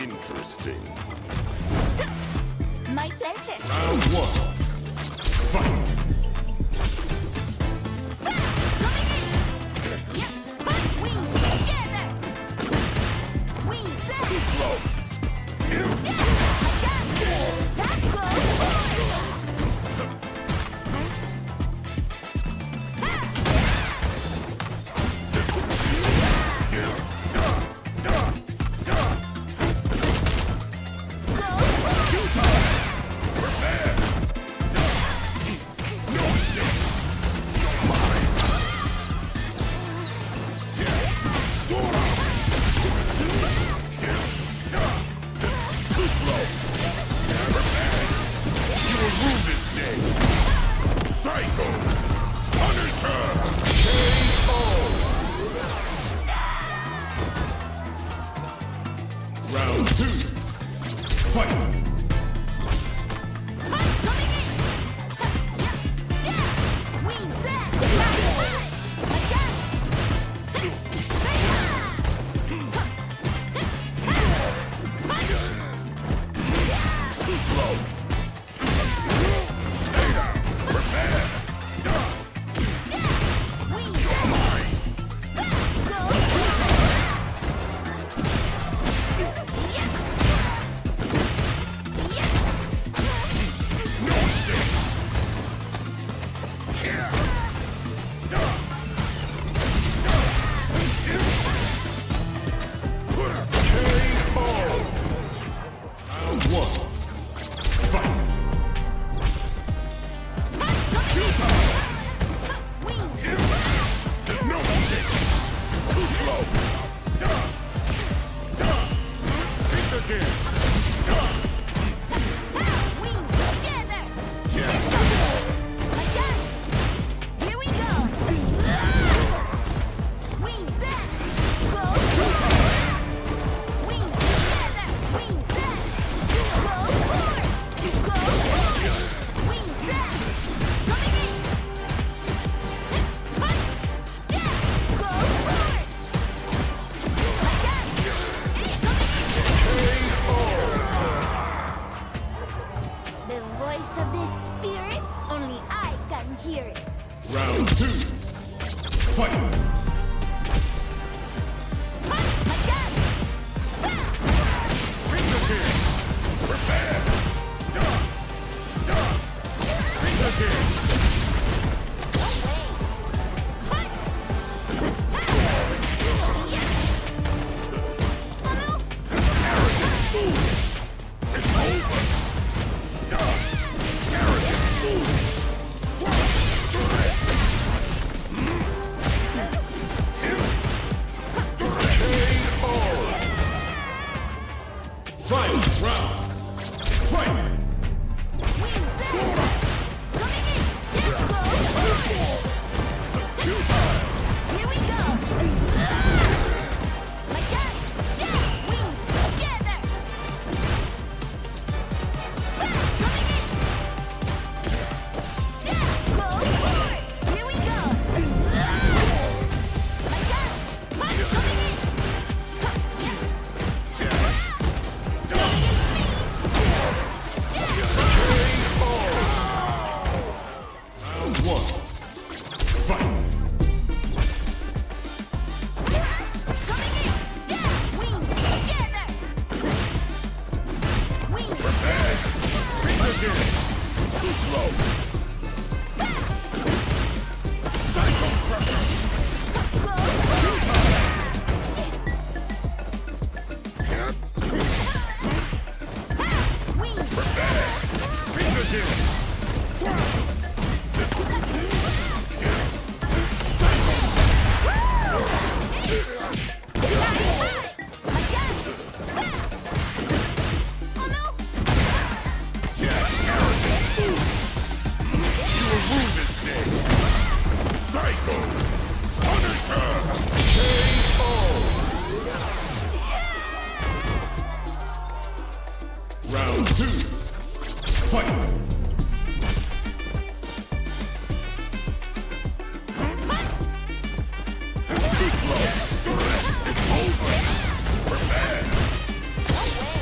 Interesting. My pleasure. Round one. Fight. Round two. Fight. Of this spirit, only I can hear it. Round two. Fight. Fight round. Fight. Here we go. My chance. Yeah, wings together. Yeah, go forward. Here we go. My chance. Coming in. Round two. Fight. No way.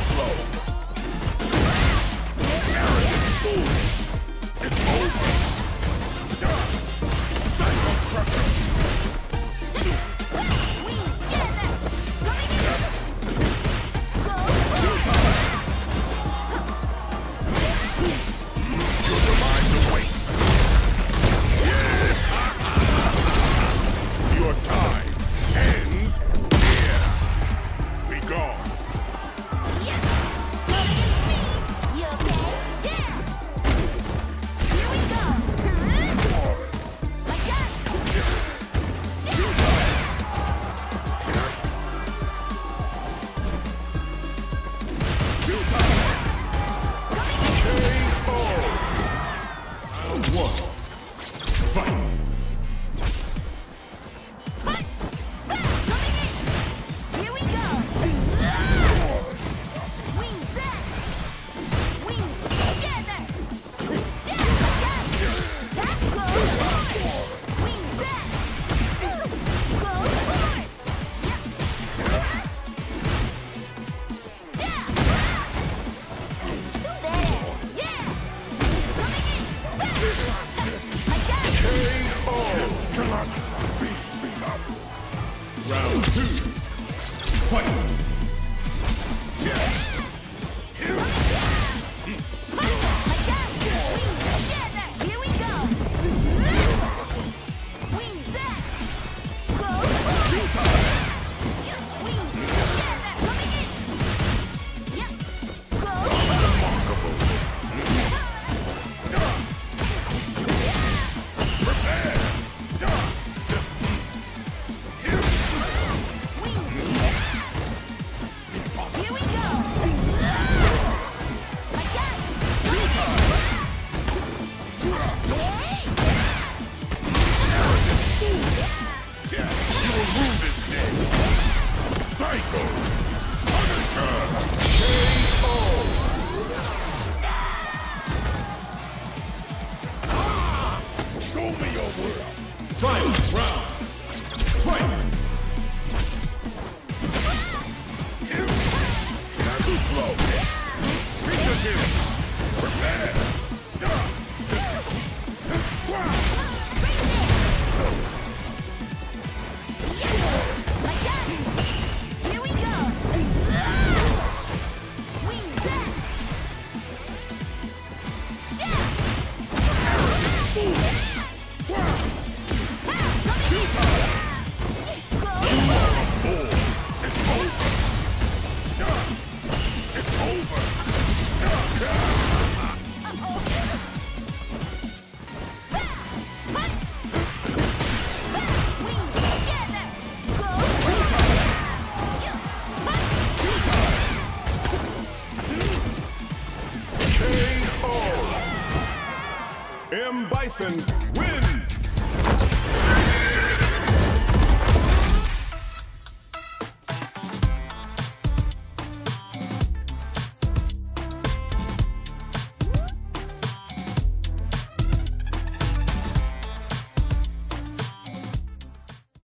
slow. It's over. Psycho Crusher. Your demise awaits. Your time ends here. Be gone. You okay? Yeah! Here we go! My chance! Round one. Fight. Here we go! Wings back! Wings together! Back go forward! Wings back! Go forward! Do that! Yeah! Coming in! My chance! Cannot be beat up. Round two. Fight. My chance! Wings together! Here we go! Wings back! Go forward! Wings together! Coming in! Yep! Go Here we go! My chance! You will rue this day. Psycho. Punisher. KO. Show me your world. Final round. Fight. Too slow. Pikachu. Prepare. My chance! Here we go! Wings back! Go! It's over. It's over. Wings together! Go! KO. M. Bison wins.